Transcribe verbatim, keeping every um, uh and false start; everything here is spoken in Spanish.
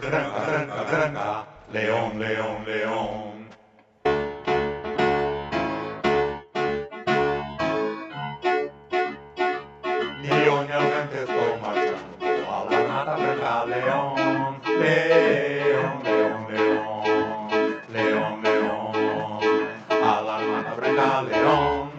tranca, tranca, tranca, león, león, león. Ni yo ni Argente estoy marchando a la mata franca, león, león, león, león, león, león, a la mata franca, león.